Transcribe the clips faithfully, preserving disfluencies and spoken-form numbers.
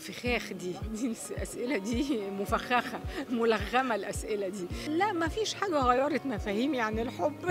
فخاخ دي دي الأسئلة دي مفخخة ملغمة الأسئلة دي. لا ما فيش حاجة غيرت مفاهيمي عن الحب.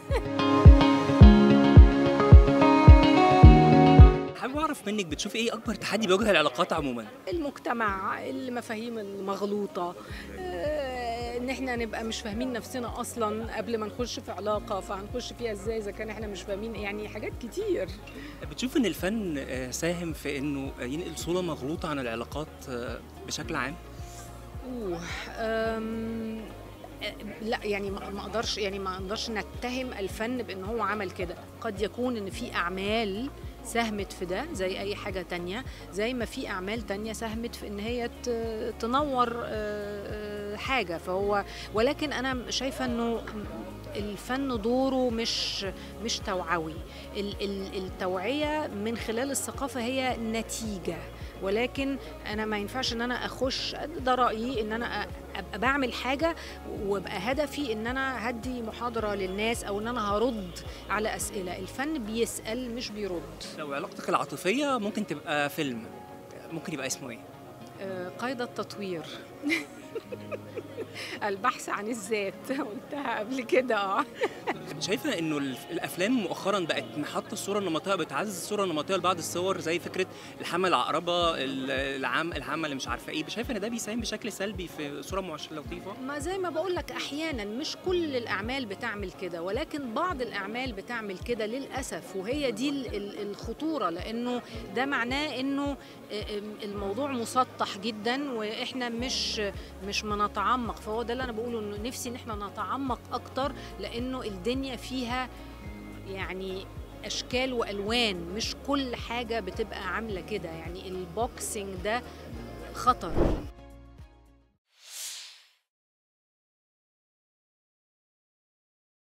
حابب اعرف منك بتشوفي ايه اكبر تحدي بيواجه العلاقات عموما؟ المجتمع، المفاهيم المغلوطة، آه، ان احنا نبقى مش فاهمين نفسنا اصلا قبل ما نخش في علاقة، فهنخش فيها ازاي اذا كان احنا مش فاهمين، يعني حاجات كتير. بتشوف ان الفن ساهم في انه ينقل صورة مغلوطة عن العلاقات بشكل عام؟ اوه أم لا يعني ما اقدرش يعني ما اقدرش نتهم الفن بان هو عمل كده. قد يكون ان في اعمال ساهمت في ده زي اي حاجة تانية، زي ما في اعمال تانية ساهمت في ان هي تنور حاجة. فهو ولكن انا شايفة انه الفن دوره مش مش توعوي. التوعية من خلال الثقافة هي نتيجة، ولكن انا ما ينفعش ان انا اخش، ده رايي، ان انا ابقى بعمل حاجه وابقى هدفي ان انا هدي محاضره للناس او ان انا هرد على اسئله. الفن بيسال مش بيرد. لو علاقتك العاطفيه ممكن تبقى فيلم، ممكن يبقى اسمه ايه؟ آه قيد التطوير. البحث عن الذات، قلتها قبل كده. اه شايفه انه الافلام مؤخرا بقت محطه الصوره النمطيه، بتعزز الصوره النمطيه لبعض الصور، زي فكره الحمل العقربه، العام الحمل اللي مش عارفه ايه. شايفه ان ده بيساهم بشكل سلبي في صوره مش لطيفه؟ ما زي ما بقول لك، احيانا مش كل الاعمال بتعمل كده، ولكن بعض الاعمال بتعمل كده للاسف، وهي دي الخطوره، لانه ده معناه انه الموضوع مسطح جدا واحنا مش مش بنتعمق. فهو ده اللي انا بقوله، انه نفسي ان احنا نتعمق اكتر، لانه الدنيا فيها يعني اشكال والوان، مش كل حاجه بتبقى عامله كده. يعني البوكسينج ده خطر.